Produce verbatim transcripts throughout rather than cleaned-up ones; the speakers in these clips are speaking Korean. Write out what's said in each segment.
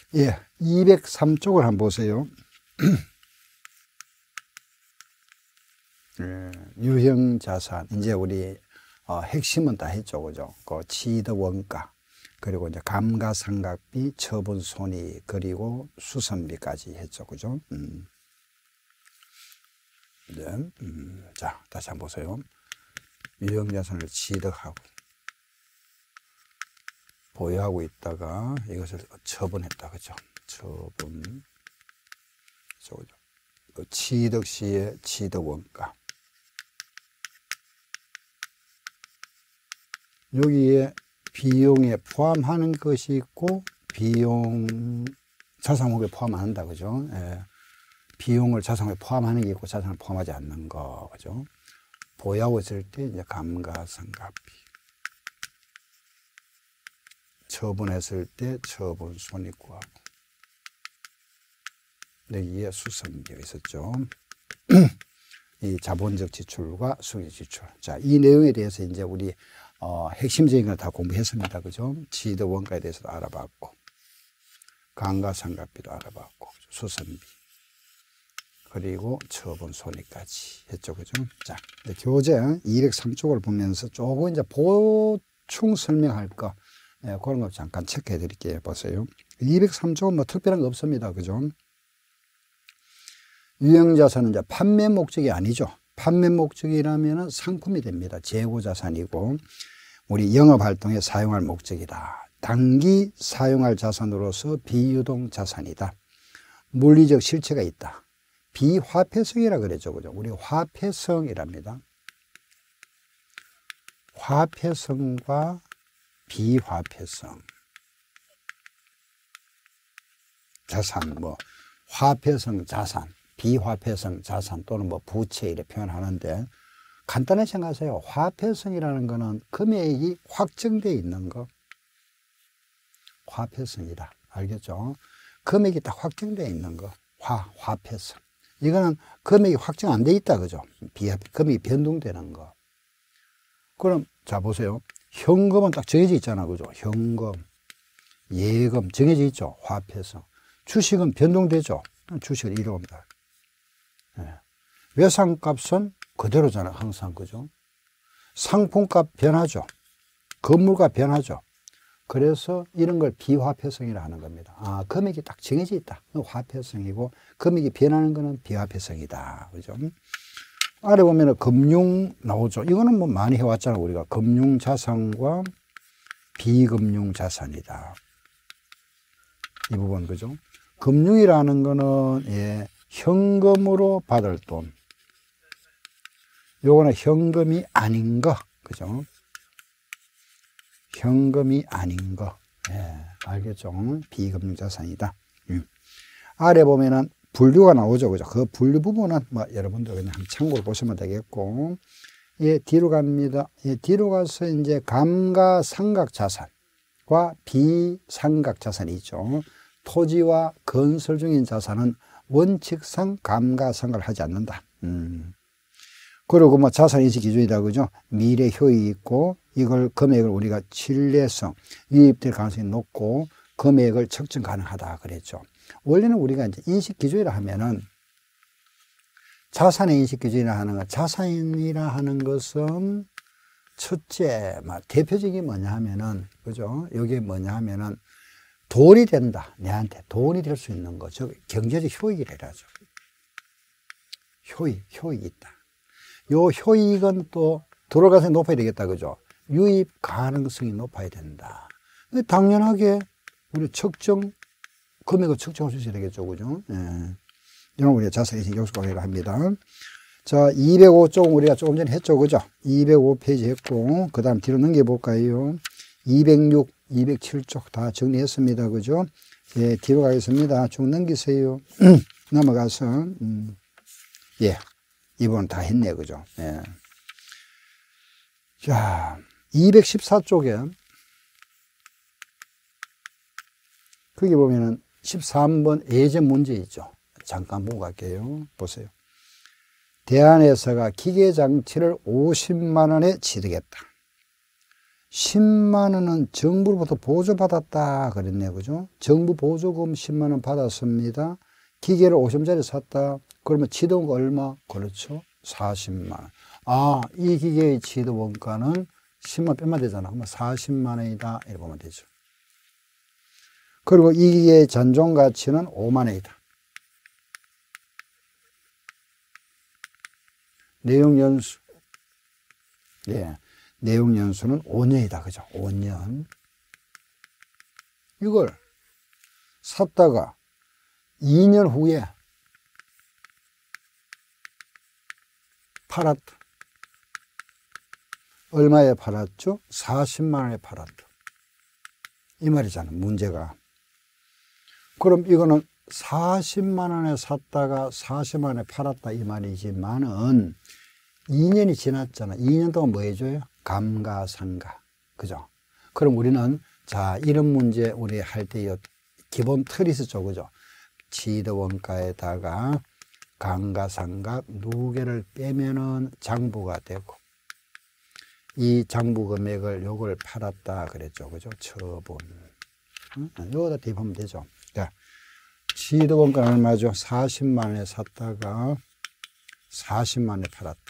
예, 이백삼 쪽을 한번 보세요. 예, 유형자산, 이제 우리 어, 핵심은 다 했죠, 그죠? 그 취득 원가, 그리고 이제 감가상각비, 처분 손익, 그리고 수선비까지 했죠, 그죠? 음. 네, 음, 자, 다시 한번 보세요. 유형자산을 취득하고 보유하고 있다가 이것을 처분했다, 그죠? 처분, 그죠? 취득 시의 취득 원가. 여기에 비용에 포함하는 것이 있고 비용 자산목에 포함 안 한다, 그죠? 예. 비용을 자산목에 포함하는 게 있고 자산을 포함하지 않는 거, 그죠? 보유하고 있을 때 이제 감가상각비, 처분했을 때 처분 손익 구하고 여기에 수선비가 있었죠. 이 자본적 지출과 수익 지출. 자, 이 내용에 대해서 이제 우리 어, 핵심적인 걸 다 공부했습니다. 그죠? 취득 원가에 대해서도 알아봤고, 감가상각비도 알아봤고, 수선비, 그리고 처분 손익까지 했죠. 그죠? 자, 이제 교재 이백삼 쪽을 보면서 조금 이제 보충 설명할 거, 예, 그런 거 잠깐 체크해 드릴게요. 보세요. 이백삼 쪽은 뭐 특별한 거 없습니다. 그죠? 유형자산은 이제 판매 목적이 아니죠. 판매 목적이라면 상품이 됩니다. 재고자산이고, 우리 영업활동에 사용할 목적이다. 단기 사용할 자산으로서 비유동 자산이다. 물리적 실체가 있다. 비화폐성이라 그랬죠. 그죠? 우리 화폐성이랍니다. 화폐성과 비화폐성. 자산, 뭐, 화폐성 자산, 비화폐성 자산 또는 뭐 부채 이렇게 표현하는데, 간단히 생각하세요. 화폐성이라는 거는 금액이 확정되어 있는 거. 화폐성이다. 알겠죠? 금액이 딱 확정되어 있는 거. 화, 화폐성. 이거는 금액이 확정 안 돼 있다. 그죠? 비화폐, 금액이 변동되는 거. 그럼, 자, 보세요. 현금은 딱 정해져 있잖아. 그죠? 현금, 예금 정해져 있죠. 화폐성. 주식은 변동되죠. 주식은 이러옵니다. 네. 외상값은 그대로잖아요. 항상. 그죠? 상품값 변하죠. 건물값 변하죠. 그래서 이런 걸 비화폐성이라 하는 겁니다. 아, 금액이 딱 정해져 있다. 화폐성이고, 금액이 변하는 거는 비화폐성이다. 그죠? 아래 보면은 금융 나오죠. 이거는 뭐 많이 해왔잖아요. 우리가 금융자산과 비금융자산이다. 이 부분, 그죠? 금융이라는 거는, 예, 현금으로 받을 돈. 요거는 현금이 아닌 거. 그죠? 현금이 아닌 거. 예, 알겠죠? 비금융자산이다. 음. 아래 보면은 분류가 나오죠. 그죠? 그 분류 부분은 뭐 여러분들 그냥 한번 참고로 보시면 되겠고. 예, 뒤로 갑니다. 예, 뒤로 가서 이제 감가상각자산과 비상각자산이 있죠. 토지와 건설 중인 자산은 원칙상 감가상각을 하지 않는다. 음. 그리고 뭐 자산인식 기준이다. 그죠? 미래 효익이 있고, 이걸 금액을 우리가 신뢰성, 유입될 가능성이 높고, 금액을 측정 가능하다. 그랬죠. 원래는 우리가 이제 인식 기준이라 하면은, 자산의 인식 기준이라 하는 것, 자산이라 하는 것은 첫째, 막 대표적인 뭐냐 하면은, 그죠? 이게 뭐냐 하면은, 돈이 된다. 내한테 돈이 될 수 있는 거. 즉, 경제적 효익이라죠. 효익, 효익이 있다. 요 효익은 또 들어가서 높아야 되겠다. 그죠? 유입 가능성이 높아야 된다. 당연하게 우리 측정, 금액을 측정할 수 있어야 되겠죠. 그죠? 예. 이런 우리가 자산인식 요소라고 합니다. 자, 이백오 쪽 우리가 조금 전에 했죠. 그죠? 이백오 페이지 했고, 그 다음 뒤로 넘겨볼까요? 이백육, 이백칠 쪽 다 정리했습니다. 그죠? 예, 뒤로 가겠습니다. 쭉 넘기세요. 넘어가서, 음, 예. 이 부분 다 했네. 그죠? 예. 자, 이백십사 쪽에, 거기 보면은 십삼 번 예제 문제 있죠. 잠깐 보고 갈게요. 보세요. 대한에서가 기계장치를 오십만 원에 취득했다. 십만 원은 정부로부터 보조받았다 그랬네요. 그죠? 정부 보조금 십만 원 받았습니다. 기계를 오십 원짜리 샀다. 그러면 취득원가 얼마? 그렇죠. 사십만 원. 아, 이 기계의 취득원가는 십만 원 빼면 되잖아. 그러면 사십만 원이다. 이렇게 보면 되죠. 그리고 이 기계의 잔존 가치는 오만 원이다. 내용 연수. 예. 내용 연수는 오 년이다. 그죠? 오 년. 이걸 샀다가 이 년 후에 팔았다. 얼마에 팔았죠? 사십만 원에 팔았다. 이 말이잖아, 문제가. 그럼 이거는 사십만 원에 샀다가 사십만 원에 팔았다 이 말이지만은 이 년이 지났잖아. 이 년 동안 뭐 해줘요? 감가상각. 그죠? 그럼 우리는 자, 이런 문제 우리 할 때 기본 틀이 있었죠. 그죠? 취득원가에다가 감가상각 누계를 빼면은 장부가 되고 이 장부 금액을 요걸 팔았다 그랬죠. 그죠? 처분. 응? 요거다 대입하면 되죠. 자, 취득원가는 얼마죠? 사십만 원에 샀다가 사십만 원에 팔았다.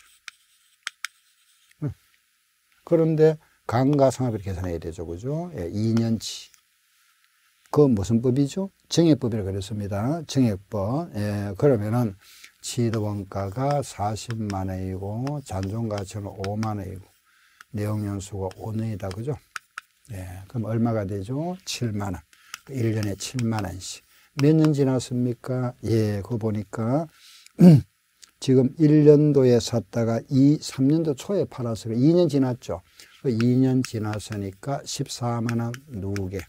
응. 그런데 감가상각비를 계산해야 되죠. 그죠? 예, 이 년치. 그 무슨 법이죠? 정액법이라고 그랬습니다. 정액법. 예, 그러면은 취득원가가 사십만 원이고 잔존가치는 오만 원이고 내용연수가 오 년이다. 그죠? 예, 그럼 얼마가 되죠? 칠만 원. 일 년에 칠만 원씩. 몇 년 지났습니까? 예, 그거 보니까 지금 일 년도에 샀다가 이, 삼 년도 초에 팔았어요. 이 년 지났죠? 이 년 지났으니까 십사만 원 누계.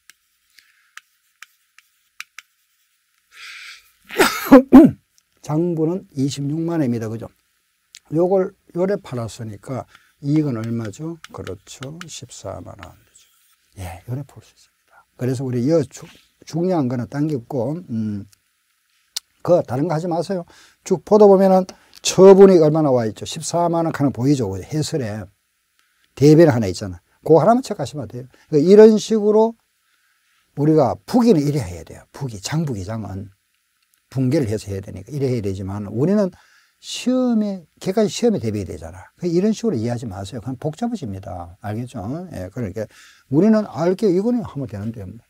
장부는 이십육만 원입니다. 그죠? 요걸 요래 팔았으니까 이익은 얼마죠? 그렇죠. 십사만 원. 예, 요래 풀 수 있습니다. 그래서 우리 이 중요한 거는 당겼고, 음, 그 다른 거 하지 마세요. 쭉 보다 보면은 처분이 얼마나 와 있죠? 십사만 원 하나 보이죠? 해설에 대변 하나 있잖아. 그거 하나만 체크하시면 돼요. 그러니까 이런 식으로 우리가 부기는 이래 해야 돼요. 부기, 장부기장은 분계를 해서 해야 되니까 이래 해야 되지만 우리는 시험에, 개까지 시험에 대비해야 되잖아. 이런 식으로 이해하지 마세요. 그냥 복잡해집니다. 알겠죠? 예, 그러니까 우리는 알게 이거는 하면 되는데, 뭐.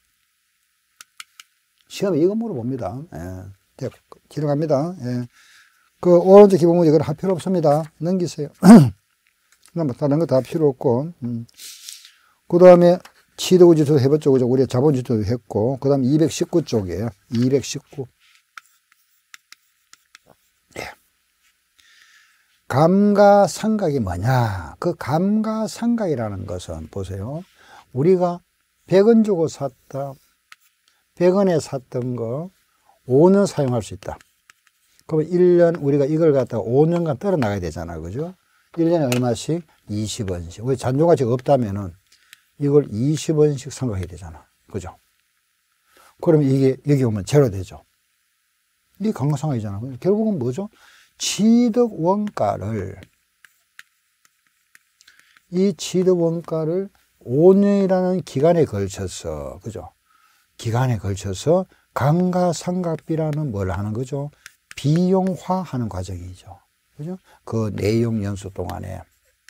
시험에 이거 물어봅니다. 예. 뒤로 갑니다. 예. 그 오른쪽 기본 문제 그걸 할 필요 없습니다. 넘기세요. 뭐 다른 거 다 필요 없고. 음. 그 다음에 취득지수 해봤죠. 그죠? 우리가 자본지수도 했고. 그 다음에 이백십구 쪽이에요. 이백십구. 예. 감가상각이 뭐냐? 그 감가상각이라는 것은 보세요. 우리가 백 원 주고 샀다. 백 원에 샀던 거 오 년 사용할 수 있다. 그러면 일 년 우리가 이걸 갖다가 오 년간 떨어 나가야 되잖아. 그죠? 일 년에 얼마씩? 이십 원씩. 우리 잔존가치가 없다면은 이걸 이십 원씩 상각해야 되잖아. 그죠? 그러면 이게 여기 오면 제로 되죠. 이게 감가상각이잖아. 결국은 뭐죠? 취득 원가를, 이 취득 원가를 오 년이라는 기간에 걸쳐서, 그죠? 기간에 걸쳐서 감가상각비라는 뭘 하는 거죠? 비용화하는 과정이죠. 그죠? 그 내용 연수 동안에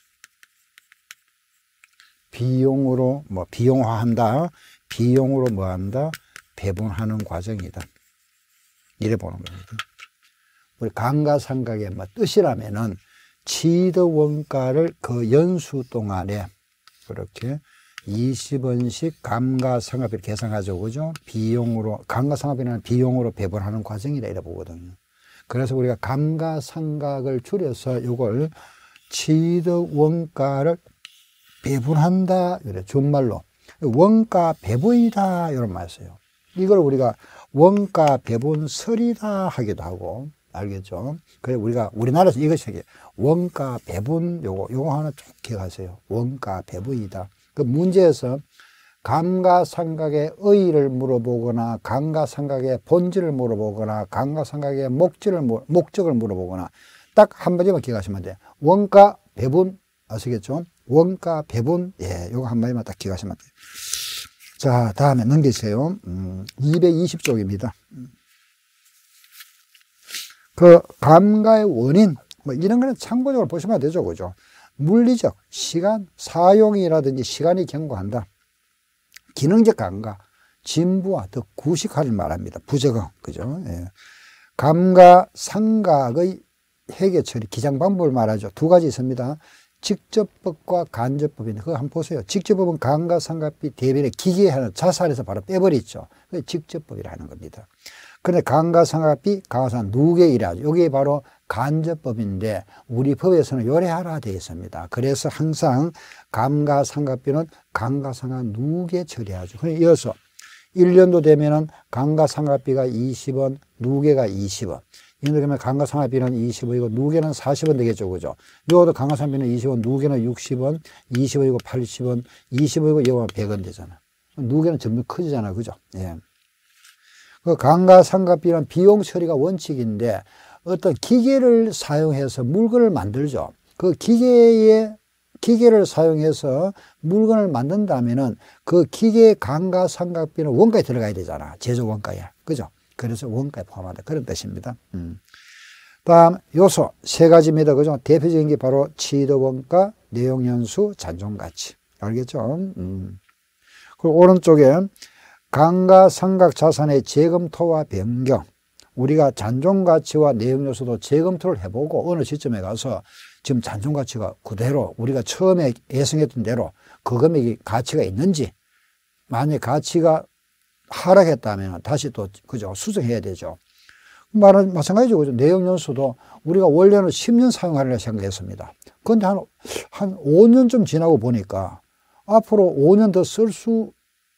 비용으로, 뭐, 비용화한다, 비용으로 뭐 한다, 배분하는 과정이다. 이래 보는 겁니다. 우리 감가상각의 뭐 뜻이라면은 취득 원가를 그 연수 동안에 그렇게 이십 원씩 감가상각비를 계산하죠. 그죠? 비용으로, 감가상각비는 비용으로 배분하는 과정이라 이래 보거든요. 그래서 우리가 감가상각을 줄여서 이걸 취득 원가를 배분한다. 이래 준말로. 원가 배분이다. 이런 말 써요. 이걸 우리가 원가 배분설이다 하기도 하고. 알겠죠? 그래, 우리가, 우리나라에서 이것이 원가 배분, 요거, 요거 하나 쭉 기억하세요. 원가 배분이다. 그 문제에서 감가상각의 의의를 물어보거나, 감가상각의 본질을 물어보거나, 감가상각의 목적을, 목적을 물어보거나, 딱 한 가지만 기억하시면 돼요. 원가 배분, 아시겠죠? 원가, 배분, 예, 요거 한마디만 딱 기억하시면 돼요. 자, 다음에 넘기세요. 음, 이백이십 쪽입니다. 그 감가의 원인, 뭐 이런 거는 참고적으로 보시면 되죠, 그죠? 물리적, 시간, 사용이라든지 시간이 경고한다. 기능적 감가, 진부와 더 구식화를 말합니다. 부적응, 그죠? 예. 감가상각의 해계 처리, 기장 방법을 말하죠. 두 가지 있습니다. 직접법과 간접법인데, 그거 한번 보세요. 직접법은 감가상각비 대변의 기계에 하는 자살에서 바로 빼버리죠. 그게 직접법이라는 겁니다. 그런데 감가상각비, 감가상각 누계이라죠. 이게 바로 간접법인데, 우리 법에서는 요래하라 되어 있습니다. 그래서 항상 감가상각비는 감가상각 누계 처리하죠. 그래서 이어서 일 년도 되면은 감가상각비가 이십 원, 누계가 이십 원. 이런데 그러면 감가상각비는 이십 원이고 누계는 사십 원 되겠죠, 그죠? 요것도 감가상각비는 이십 원, 누계는 육십 원, 이십 원이고 팔십 원, 이십 원이고 요거는 백 원 되잖아. 누계는 점점 커지잖아, 그죠? 예. 그 감가상각비는 비용 처리가 원칙인데 어떤 기계를 사용해서 물건을 만들죠. 그 기계에 기계를 사용해서 물건을 만든다면은 그 기계의 감가상각비는 원가에 들어가야 되잖아. 제조 원가에. 그죠? 그래서 원가에 포함한다. 그런 뜻입니다. 음. 다음 요소 세 가지입니다. 그죠? 대표적인 게 바로 취득 원가, 내용 연수, 잔존 가치. 알겠죠? 음. 그리고 오른쪽에 감가상각 자산의 재검토와 변경. 우리가 잔존가치와 내용요소도 재검토를 해보고 어느 시점에 가서 지금 잔존가치가 그대로 우리가 처음에 예상했던 대로 그 금액이 가치가 있는지, 만약에 가치가 하락했다면 다시 또 그죠 수정해야 되죠. 말은 마찬가지죠. 그죠? 내용연수도 우리가 원래는 십 년 사용하려고 생각했습니다. 그런데 한, 한 오 년쯤 지나고 보니까 앞으로 오 년 더 쓸 수,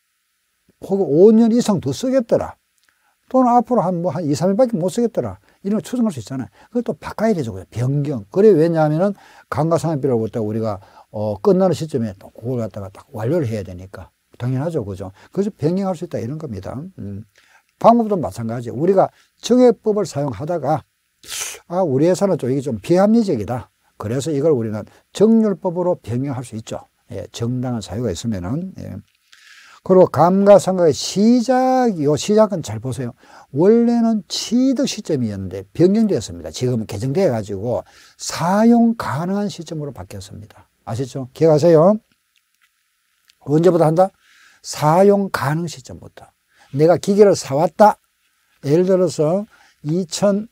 혹은 오 년 이상 더 쓰겠더라. 또는 앞으로 한 뭐 한 이, 삼 일밖에 못 쓰겠더라. 이런 걸 추정할 수 있잖아요. 그것도 바꿔야 되죠. 변경. 그래, 왜냐하면은 감가상각비라고 볼 때 우리가 어, 끝나는 시점에 또 그걸 갖다가 딱 완료를 해야 되니까. 당연하죠. 그죠? 그래서 변경할 수 있다. 이런 겁니다. 음. 방법도 마찬가지. 우리가 정액법을 사용하다가, 아, 우리 회사는 좀 이게 좀 비합리적이다. 그래서 이걸 우리는 정률법으로 변경할 수 있죠. 예, 정당한 사유가 있으면은. 예. 그리고 감가상각의 시작, 요 시작은 잘 보세요. 원래는 취득 시점이었는데 변경되었습니다. 지금은 개정돼 가지고 사용 가능한 시점으로 바뀌었습니다. 아시죠? 기억하세요? 언제부터 한다? 사용 가능 시점부터. 내가 기계를 사왔다. 예를 들어서 이천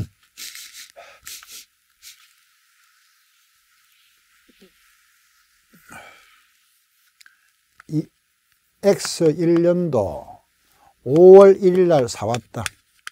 이 X 일 년도 오월 일일 날 사왔다.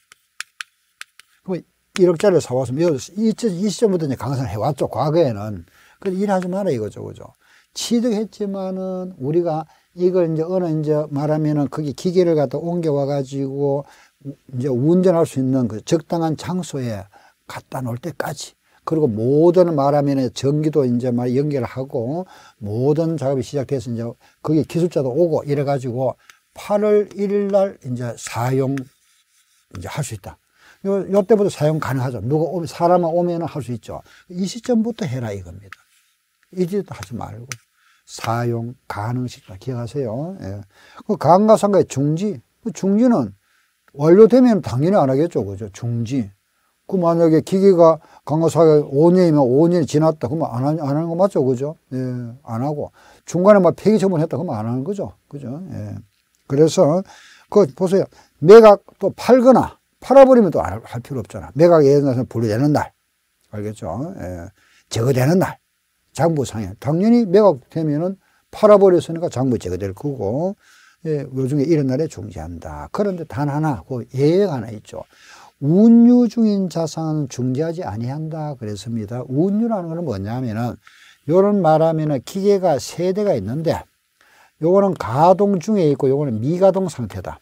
그럼 일억짜리를 사왔으면 이 시점부터 이제 강산을 해왔죠. 과거에는. 그래서 일하지 마라 이거죠. 그죠? 취득했지만은 우리가 이걸 이제 어느 이제 말하면은 거기 기계를 갖다 옮겨와 가지고 이제 운전할 수 있는 그 적당한 장소에 갖다 놓을 때까지, 그리고 모든 말하면 전기도 이제 막 연결하고 모든 작업이 시작돼서 이제 거기 기술자도 오고 이래 가지고 팔월 일일 날 이제 사용 이제 할 수 있다. 요, 요 때부터 사용 가능하죠. 누가 오면, 사람만 오면은 할 수 있죠. 이 시점부터 해라 이겁니다. 이짓도 하지 말고 사용 가능 시점 기억하세요. 예. 그 감가상각의 중지, 그 중지는 완료되면 당연히 안 하겠죠, 그죠? 중지. 그 만약에 기계가 감가상각 오 년이면 오 년이 지났다, 그러면 안, 안 하는 거 맞죠, 그죠? 예, 안 하고 중간에 막 폐기 처분했다, 그러면 안 하는 거죠, 그죠? 예. 그래서 그 보세요, 매각 또 팔거나 팔아버리면 또 할 필요 없잖아. 매각 예를 들어서 분리되는 날, 알겠죠? 예. 제거되는 날. 장부상에 당연히 매각되면은 팔아버렸으니까 장부 제거될 거고, 예, 요중에 이런 날에 중지한다. 그런데 단 하나, 그 예외가 하나 있죠. 운유 중인 자산은 중지하지 아니한다 그랬습니다. 운유라는 것은 뭐냐면은 요런 말하면은 기계가 세 대가 있는데 요거는 가동 중에 있고 요거는 미가동 상태다.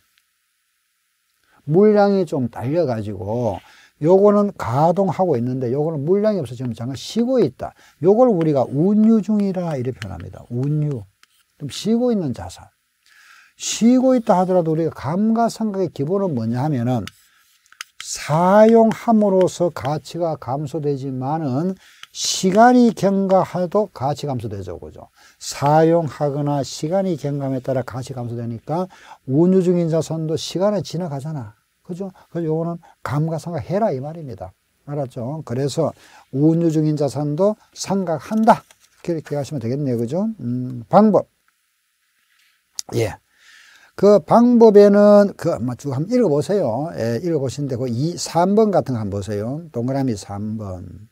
물량이 좀 딸려 가지고 요거는 가동하고 있는데 요거는 물량이 없어 지금 잠깐 쉬고 있다. 요걸 우리가 운유 중이라 이렇게 표현합니다. 운유. 좀 쉬고 있는 자산. 쉬고 있다 하더라도 우리가 감가상각의 기본은 뭐냐 하면은 사용함으로써 가치가 감소되지만은 시간이 경과해도 가치 감소되죠. 그죠? 사용하거나 시간이 경감에 따라 가치 감소되니까 운유 중인 자산도 시간이 지나가잖아. 그죠? 그래서 요거는 감가상각 해라 이 말입니다. 알았죠? 그래서 운유 중인 자산도 상각한다. 그렇게 하시면 되겠네요. 그죠? 음, 방법. 예. 그 방법에는 그 쭉 한번 읽어보세요. 예, 읽어보시는데 그 이, 삼 번 같은 거 한번 보세요. 동그라미 삼 번.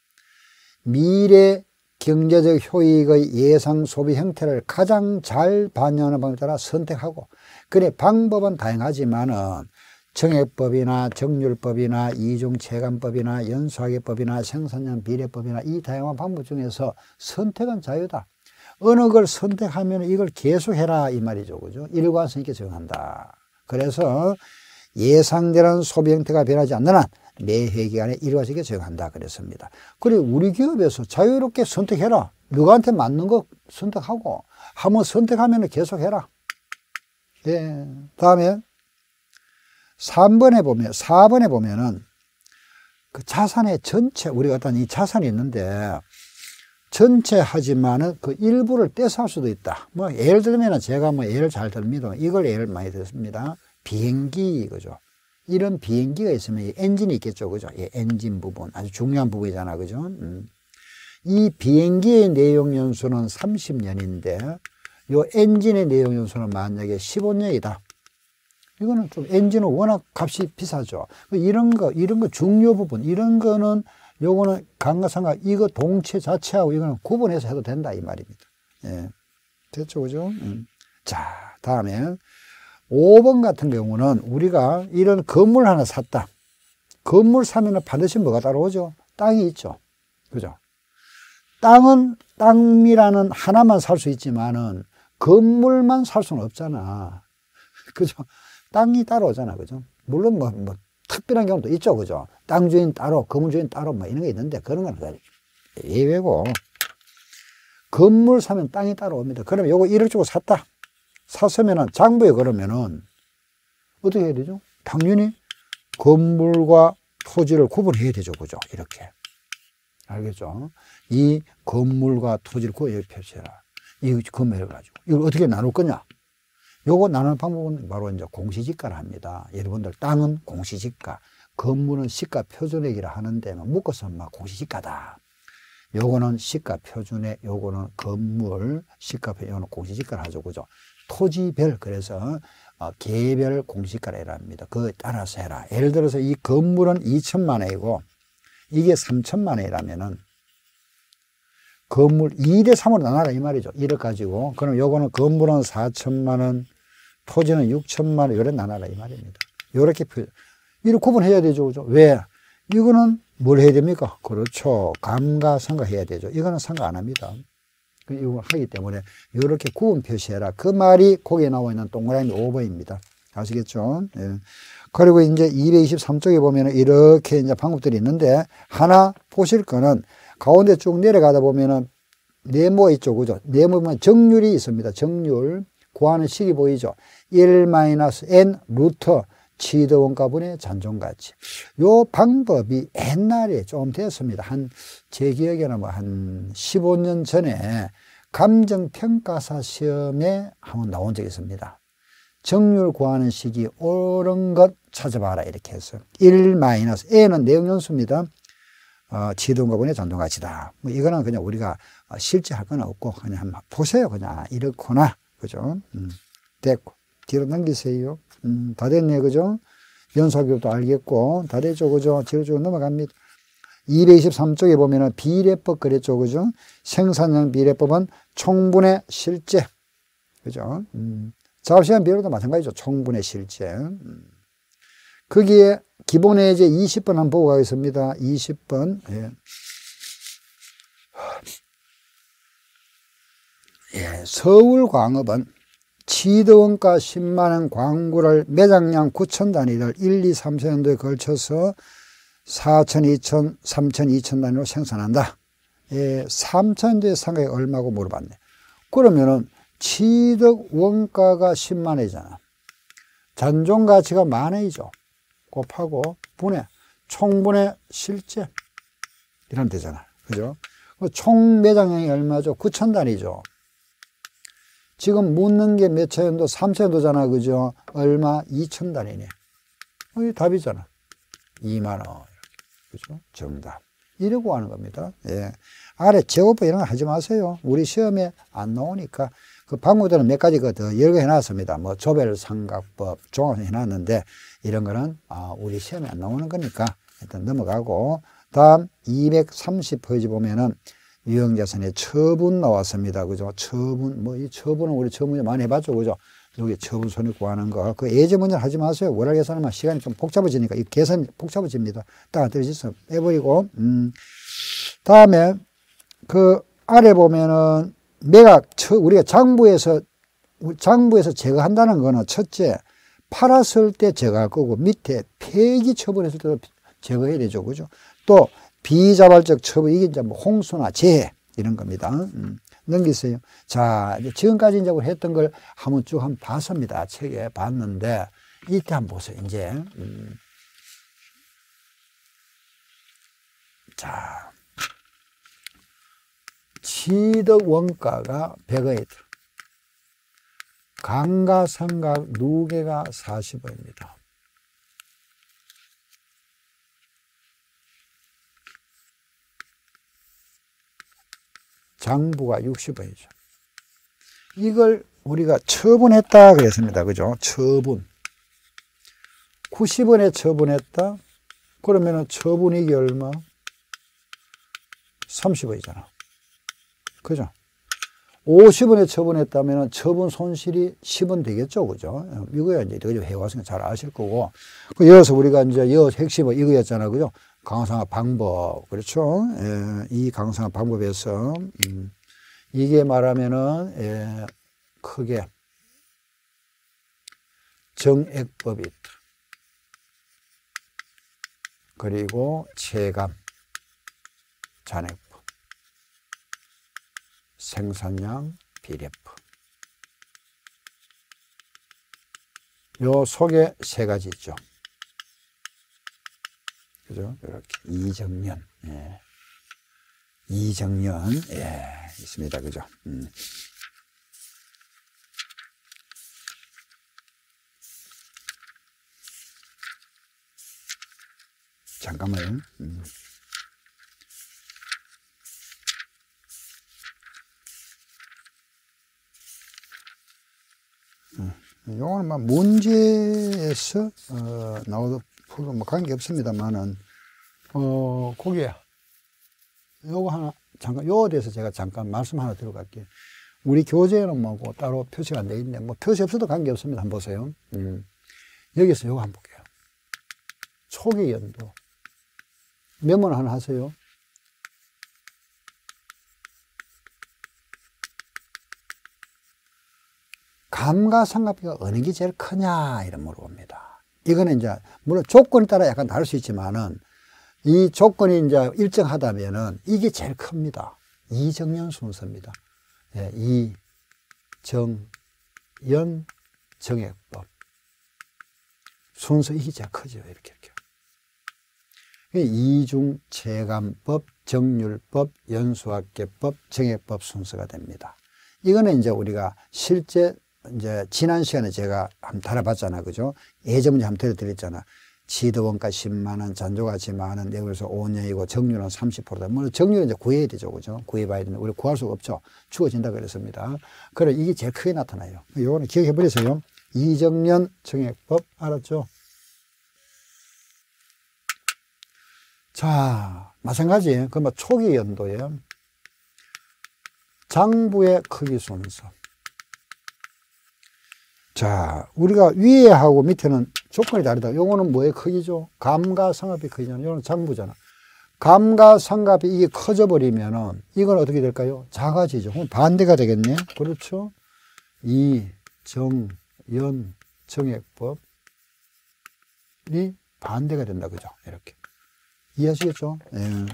미래 경제적 효익의 예상 소비 형태를 가장 잘 반영하는 방법에 따라 선택하고, 그래 방법은 다양하지만은 정액법이나 정률법이나 이중체감법이나 연수하계법이나 생산량 비례법이나 이 다양한 방법 중에서 선택은 자유다. 어느 걸 선택하면 이걸 계속해라 이 말이죠. 그죠? 일관성 있게 적용한다. 그래서 예상되는 소비 형태가 변하지 않는 한 매회 기간에 일관성 있게 적용한다 그랬습니다. 그리고 우리 기업에서 자유롭게 선택해라. 누구한테 맞는 거 선택하고 한번 선택하면 계속해라. 예. 다음에 삼 번에 보면, 사 번에 보면은 그 자산의 전체, 우리가 어떤 이 자산이 있는데 전체 하지만은 그 일부를 떼서 할 수도 있다. 뭐 예를 들면은 제가 뭐 예를 잘 듭니다. 이걸 예를 많이 듣습니다. 비행기, 그죠? 이런 비행기가 있으면 엔진이 있겠죠. 그죠? 예, 엔진 부분. 아주 중요한 부분이잖아. 그죠? 음. 이 비행기의 내용 연수는 삼십 년인데 요 엔진의 내용 연수는 만약에 십오 년이다. 이거는 좀 엔진은 워낙 값이 비싸죠. 이런 거, 이런 거 중요 부분, 이런 거는 요거는 감가상각, 이거 동체 자체하고 이거는 구분해서 해도 된다, 이 말입니다. 예. 됐죠, 그죠? 음. 자, 다음에 오 번 같은 경우는 우리가 이런 건물 하나 샀다. 건물 사면은 반드시 뭐가 따라오죠? 땅이 있죠. 그죠? 땅은, 땅이라는 하나만 살 수 있지만은 건물만 살 수는 없잖아. 그죠? 땅이 따라오잖아. 그죠? 물론 뭐, 뭐, 특별한 경우도 있죠. 그죠? 땅 주인 따로, 건물 주인 따로 뭐 이런 게 있는데 그런 건 예외고. 건물 사면 땅이 따라옵니다. 그러면 요거 일억 주고 샀다. 샀으면은 장부에 그러면은 어떻게 해야 되죠? 당연히 건물과 토지를 구분해야 되죠. 그죠? 이렇게. 알겠죠? 이 건물과 토지를 구분해 표시해라. 이 건물을 가지고. 이걸 어떻게 나눌 거냐? 요거 나누는 방법은 바로 이제 공시지가를 합니다. 여러분들 땅은 공시지가, 건물은 시가 표준액이라 하는데 묶어서 막 공시지가다. 요거는 시가 표준액, 요거는 건물 시가 표준액, 요거는 공시지가를 하죠. 그죠? 토지별, 그래서 어, 개별 공시지가를 합니다. 그거에 따라서 해라. 예를 들어서 이 건물은 이천만 원이고 이게 삼천만 원이라면은 건물 이 대 삼으로 나눠라 이 말이죠. 일억 가지고. 그럼 요거는 건물은 사천만 원, 토지는 육천만 원, 요래 나눠라 이 말입니다. 요렇게 표, 이렇게 구분해야 되죠. 그죠? 왜? 이거는 뭘 해야 됩니까? 그렇죠. 감가상각 해야 되죠. 이거는 상각 안 합니다. 이거 하기 때문에 요렇게 구분 표시해라. 그 말이 거기에 나와 있는 동그라미 오 번입니다. 아시겠죠? 예. 그리고 이제 이백이십삼 쪽에 보면 이렇게 이제 방법들이 있는데 하나 보실 거는 가운데 쭉 내려가다 보면은 네모가 있죠. 그죠? 네모 보면 정률이 있습니다. 정률. 구하는 식이 보이죠? 일 마이너스 엔 루트 취득 원가분의 잔존가치. 요 방법이 옛날에 좀 됐습니다. 한, 제 기억에는 뭐 한 십오 년 전에 감정평가사 시험에 한번 나온 적이 있습니다. 정률 구하는 식이 옳은 것 찾아봐라. 이렇게 해서. 일 마이너스 N은 내용연수입니다. 어, 취득원가분의 잔존가치다. 뭐 이거는 그냥 우리가 실제 할 건 없고 그냥 한번 보세요. 그냥 이렇구나. 그죠? 음, 됐고. 뒤로 넘기세요. 음, 다 됐네. 그죠? 연수하기도 알겠고. 다 됐죠. 그죠? 뒤로 쭉 넘어갑니다. 이백이십삼 쪽에 보면은 비례법 그랬죠. 그죠? 생산량 비례법은 총분의 실제. 그죠? 음, 작업시간 비례도 마찬가지죠. 총분의 실제. 음. 거기에 기본예제 이십 번 한번 보고 가겠습니다. 이십 번. 예. 예, 서울광업은 취득원가 십만 원 광구를 매장량 구천 단위를 일, 이, 삼 년도에 걸쳐서 사천, 이천, 삼천, 이천 단위로 생산한다. 예, 삼천 년도에 상가가 얼마고 물어봤네. 그러면은 취득원가가 십만 원이잖아. 잔존가치가 만 원이죠. 곱하고 분해, 총분해 실제 이러면 되잖아. 그죠? 총 매장량이 얼마죠? 구천 단위죠. 지금 묻는 게 몇 천연도? 삼 천연도잖아. 그죠? 얼마? 이천 단위네. 어, 이 답이잖아. 이만 원. 그죠? 정답. 이러고 하는 겁니다. 예. 아래 제곱법 이런 거 하지 마세요. 우리 시험에 안 나오니까. 그 방법들은 몇 가지 더 여러 개 해놨습니다. 뭐 조별삼각법, 종합 해놨는데 이런 거는 아, 우리 시험에 안 나오는 거니까 일단 넘어가고, 다음 이백삼십 페이지 보면은 유형자산의 처분 나왔습니다. 그죠? 처분, 뭐 이 처분은 우리 처분 문제 많이 해봤죠. 그죠? 여기 처분 손익 구하는 거. 그 예제 문제는 하지 마세요. 월화 계산하면 시간이 좀 복잡해지니까 이 계산이 복잡해집니다. 딱 떨어져서 빼버리고, 음. 다음에 그 아래 보면은 매각, 우리가 장부에서, 장부에서 제거한다는 거는 첫째, 팔았을 때 제거할 거고, 밑에 폐기 처분했을 때도 제거해야 되죠. 그죠? 또, 비자발적 처분, 이게 이제 뭐 홍수나 재해, 이런 겁니다. 음, 넘기세요. 자, 이제 지금까지 이제 우리 했던 걸 한번 쭉 한번 봤습니다. 책에 봤는데, 이때 한번 보세요. 이제, 음. 자. 취득 원가가 백 원이다. 감가상각 누계가 사십 원입니다. 장부가 육십 원이죠. 이걸 우리가 처분했다 그랬습니다. 그죠? 처분. 구십 원에 처분했다? 그러면은 처분이익이 얼마? 삼십 원이잖아. 그죠? 오십 원에 처분했다면 처분 손실이 십 원 되겠죠. 그죠? 이거야 이제 이거 해왔으니까 잘 아실 거고. 그 이어서 우리가 이제 여 핵심은 이거였잖아. 그죠? 강화상각 방법. 그렇죠? 예, 이 강화상각 방법에서, 음, 이게 말하면은, 예, 크게 정액법이 있다. 그리고 체감, 잔액법. 생산량 비례법. 요 속에 세 가지 있죠. 그죠? 이렇게 이정년, 예. 이정년, 예, 있습니다. 그죠? 음. 잠깐만요. 음. 요거는 막 문제에서 어, 나오도 풀고 뭐 관계 없습니다만은 어 거기에 요거 하나 잠깐 요거에 대해서 제가 잠깐 말씀 하나 들어갈게요. 우리 교재에는 뭐고 따로 표시가 안 돼 있는데 뭐 표시 없어도 관계 없습니다. 한번 보세요. 음. 여기서 요거 한번 볼게요. 초기 연도 메모를 하나 하세요. 감가상각비가 어느 게 제일 크냐 이런 물어봅니다. 이거는 이제 물론 조건에 따라 약간 다를 수 있지만은 이 조건이 이제 일정하다면은 이게 제일 큽니다. 이정년 순서입니다. 예, 이정연 정액법 순서 이게 제일 크죠. 이렇게 이렇게. 이중체감법, 정률법, 연수학계법, 정액법 순서가 됩니다. 이거는 이제 우리가 실제 이제 지난 시간에 제가 한번 달아봤잖아. 그죠? 예제 문제 한번 들려드렸잖아. 취득원가 십만 원, 잔조가치 만 원, 내고서 오 년이고 정률은 삼십 퍼센트다. 물론 정률은 이제 구해야 되죠. 그죠? 구해봐야 되는데, 우리 구할 수가 없죠. 주어진다 그랬습니다. 그래, 이게 제일 크게 나타나요. 요거는 기억해 버리세요. 이정년 정액법, 알았죠? 자, 마찬가지. 그러면 초기 연도에 장부의 크기 순서. 자, 우리가 위에 하고 밑에는 조건이 다르다. 요거는 뭐의 크기죠? 감가상각비 크기잖아. 요거는 장부잖아. 감가상각비 이게 커져 버리면은 이건 어떻게 될까요? 작아지죠. 그럼 반대가 되겠네. 그렇죠? 이, 정, 연, 정액법이 반대가 된다. 그죠? 이렇게. 이해하시겠죠? 예.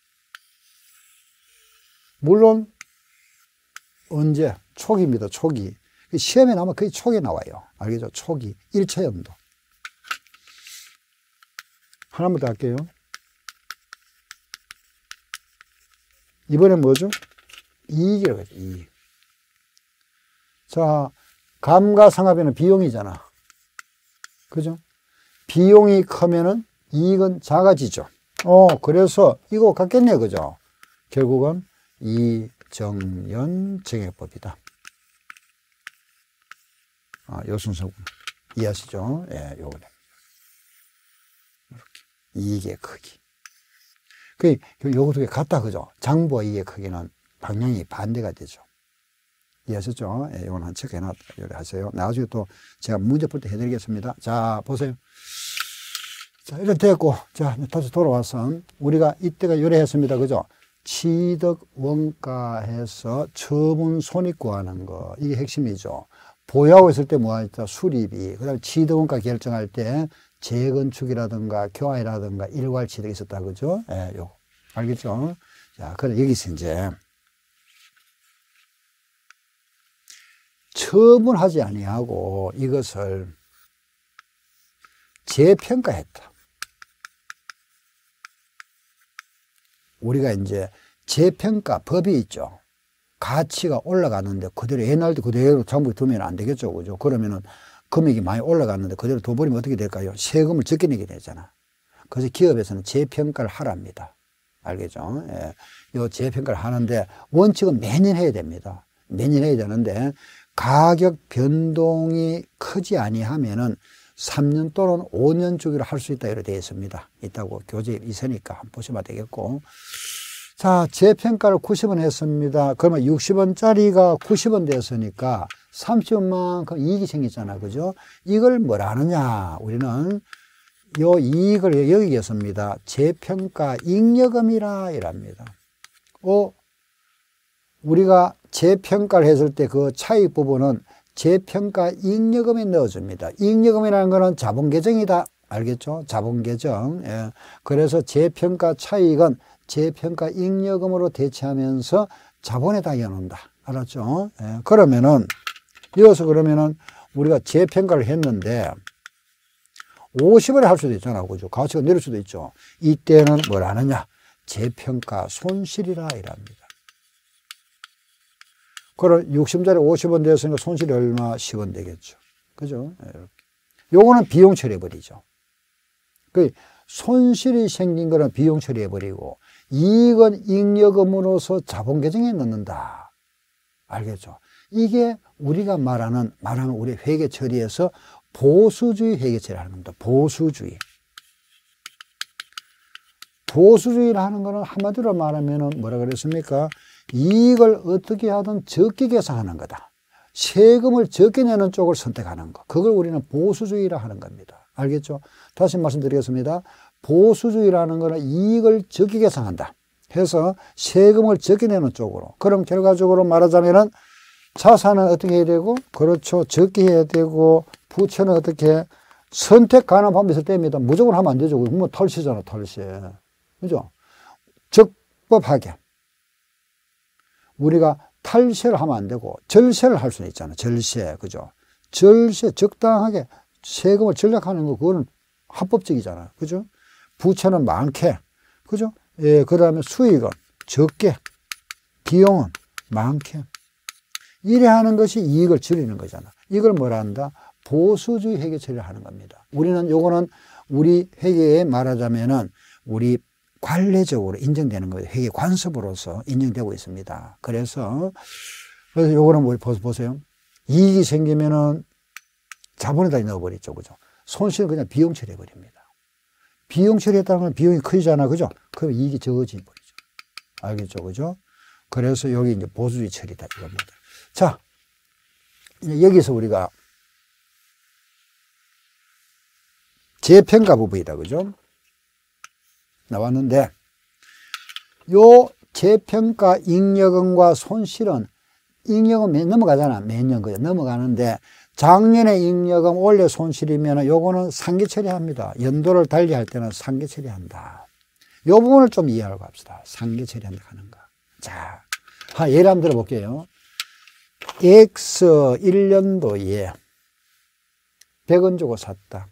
물론, 언제? 초기입니다. 초기. 시험에 나오면 거의 초기에 나와요. 알겠죠? 초기. 일 차 연도. 하나만 더 할게요. 이번엔 뭐죠? 이익이라고 하죠. 이익. 자, 감가상각비는 비용이잖아. 그죠? 비용이 크면은 이익은 작아지죠. 어, 그래서 이거 같겠네. 그죠? 결국은 이정연 정액법이다. 아, 요 순서군. 이해하시죠? 예, 요거네. 이렇게. 이익의 크기. 그, 요거 두 개 같다. 그죠? 장부와 이익의 크기는 방향이 반대가 되죠. 이해하셨죠? 예, 이건 한 체크해놨다. 요리 하세요. 나중에 또 제가 문제 풀 때 해드리겠습니다. 자, 보세요. 자, 이렇게 됐고, 자, 다시 돌아와서 우리가 이때가 요래했습니다. 그죠? 취득 원가해서 처분 손익 구하는 거. 이게 핵심이죠. 보유하고 있을 때 뭐 있다? 수리비. 그 다음에 취득 원가 결정할 때 재건축이라든가 교환이라든가 일괄 취득이 있었다. 그죠? 예, 요거. 알겠죠? 자, 그래, 여기서 이제 처분하지 아니하고 이것을 재평가했다. 우리가 이제 재평가 법이 있죠. 가치가 올라갔는데 그대로 옛날도 그대로 장부에 두면 안 되겠죠. 그죠? 그러면은 금액이 많이 올라갔는데 그대로 둬버리면 어떻게 될까요? 세금을 적게 내게 되잖아. 그래서 기업에서는 재평가를 하랍니다. 알겠죠? 예. 이 재평가를 하는데 원칙은 매년 해야 됩니다. 매년 해야 되는데 가격 변동이 크지 아니하면은 삼 년 또는 오 년 주기로 할 수 있다. 이렇게 되어 있습니다. 있다고 교재에 있으니까 한번 보시면 되겠고. 자, 재평가를 구십 원 했습니다. 그러면 육십 원짜리가 구십 원 되었으니까 삼십 원만큼 이익이 생겼잖아. 그죠? 이걸 뭐라 하느냐. 우리는 요 이익을 여기겠습니다. 재평가 잉여금이라 이랍니다. 어, 우리가 재평가를 했을 때 그 차익 부분은 재평가 잉여금에 넣어줍니다. 잉여금이라는 거는 자본계정이다. 알겠죠? 자본계정. 예. 그래서 재평가 차익은 재평가 잉여금으로 대체하면서 자본에다 넣어놓는다. 알았죠? 예. 그러면은, 이어서 그러면은 우리가 재평가를 했는데 오십 원에 할 수도 있잖아. 그죠? 가치가 내릴 수도 있죠. 이때는 뭘 하느냐? 재평가 손실이라 이랍니다. 그럼 육십 원짜리 오십 원 되었으니까 손실이 얼마? 십 원 되겠죠. 그죠? 이렇게. 요거는 비용 처리해버리죠. 그 손실이 생긴 거는 비용 처리해버리고 이익은 잉여금으로서 자본계정에 넣는다. 알겠죠? 이게 우리가 말하는, 말하는 우리 회계 처리에서 보수주의 회계 처리를 하는 겁니다. 보수주의. 보수주의를 하는 거는 한마디로 말하면 뭐라 그랬습니까? 이익을 어떻게 하든 적게 계산하는 거다. 세금을 적게 내는 쪽을 선택하는 거. 그걸 우리는 보수주의라 하는 겁니다. 알겠죠? 다시 말씀드리겠습니다. 보수주의라는 거는 이익을 적게 계산한다. 해서 세금을 적게 내는 쪽으로. 그럼 결과적으로 말하자면은 자산은 어떻게 해야 되고, 그렇죠. 적게 해야 되고, 부채는 어떻게 선택 가능한 방법이 있을 때입니다. 무조건 하면 안 되죠. 그러면 털시잖아, 털시. 그죠? 적법하게. 우리가 탈세를 하면 안 되고 절세를 할 수는 있잖아. 절세. 그죠? 절세, 적당하게 세금을 절약하는 거, 그거는 합법적이잖아. 그죠? 부채는 많게. 그죠? 예, 그 다음에 수익은 적게. 비용은 많게. 이래 하는 것이 이익을 줄이는 거잖아. 이걸 뭐라 한다? 보수주의 회계 처리를 하는 겁니다. 우리는 요거는 우리 회계에 말하자면은 우리 관례적으로 인정되는 거예요. 회계 관습으로서 인정되고 있습니다. 그래서, 그래서 요거는 뭐 보세요. 이익이 생기면은 자본에다 넣어버리죠. 그죠? 손실은 그냥 비용 처리해버립니다. 비용 처리했다는 건 비용이 크잖아. 그죠? 그럼 이익이 적어져 버리죠. 알겠죠? 그죠? 그래서 여기 이제 보수주의 처리다. 이겁니다. 자, 여기서 우리가 재평가 부분이다. 그죠? 나왔는데, 요 재평가 잉여금과 손실은 잉여금 넘어가잖아. 매년 그죠? 넘어가는데, 작년에 잉여금 올해 손실이면 요거는 상기 처리합니다. 연도를 달리할 때는 상기 처리한다. 요 부분을 좀 이해하고 합시다. 상기 처리한다 하는 거. 자, 한 예를 한번 들어볼게요. X 일 년도에 백 원 주고 샀다.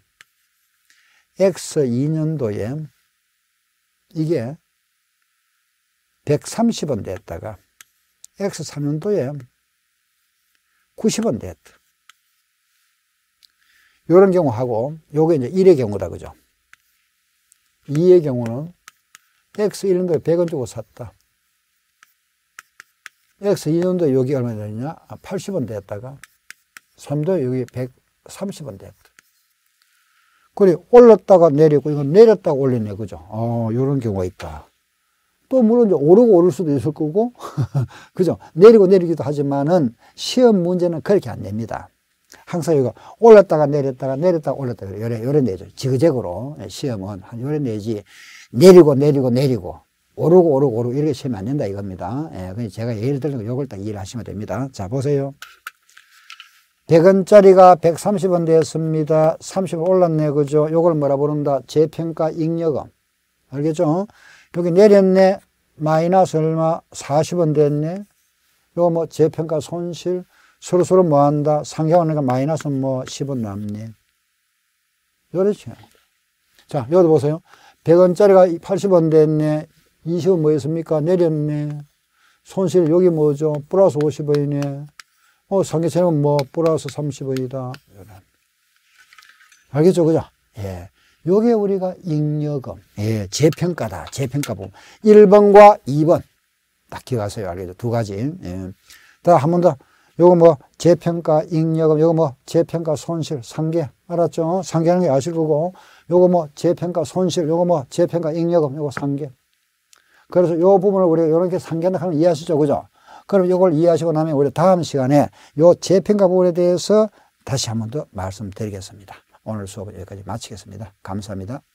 X 이 년도에 이게 백삼십 원 됐다가 엑스 삼 년도에 구십 원 됐다. 요런 경우하고 요게 이제 일의 경우다. 그죠? 이의 경우는 엑스 일 년도에 백 원 주고 샀다. 엑스 이 년도에 여기 얼마 되느냐? 팔십 원 됐다가 삼 년도에 여기 백삼십 원 됐다. 그래, 올랐다가 내리고, 이건 내렸다가 올리네. 그죠? 어, 요런 경우가 있다. 또, 물론 이제 오르고 오를 수도 있을 거고, 그죠? 내리고 내리기도 하지만은, 시험 문제는 그렇게 안 냅니다. 항상 이거 올랐다가 내렸다가 내렸다가 올랐다가 요래, 요래 내죠. 지그재그로. 시험은 한 요래 내지, 내리고 내리고 내리고, 오르고 오르고 오르고 이렇게 시험이 안 된다 이겁니다. 예, 그냥 제가 예를 들어서 요걸 딱 이해를 하시면 됩니다. 자, 보세요. 백 원짜리가 백삼십 원 되었습니다. 삼십 원 올랐네. 그죠? 요걸 뭐라 부른다? 재평가 잉여금. 알겠죠? 여기 내렸네. 마이너스 얼마? 사십 원 됐네. 요거 뭐 재평가 손실. 서로서로 뭐 한다? 상향하니까 마이너스 뭐 십 원 남네. 요렇죠. 자, 여기도 보세요. 백 원짜리가 팔십 원 됐네. 이십 원 뭐였습니까? 내렸네. 손실 여기 뭐죠? 플러스 오십 원이네. 어, 상계세는 뭐, 플러스 삼십 원이다. 알겠죠? 그죠? 예. 요게 우리가 잉여금. 예. 재평가다. 재평가 부분. 일 번과 이 번. 딱 기억하세요. 알겠죠? 두 가지. 예. 다 한 번 더. 요거 뭐, 재평가 잉여금. 요거 뭐, 재평가 손실. 상계. 알았죠? 상계하는 게 아실 거고. 요거 뭐, 재평가 손실. 요거 뭐, 재평가 잉여금. 요거 상계. 그래서 요 부분을 우리가 요렇게 상계한다 하면 이해하시죠? 그죠? 그럼 이걸 이해하시고 나면 우리 다음 시간에 요 재평가 부분에 대해서 다시 한 번 더 말씀드리겠습니다. 오늘 수업은 여기까지 마치겠습니다. 감사합니다.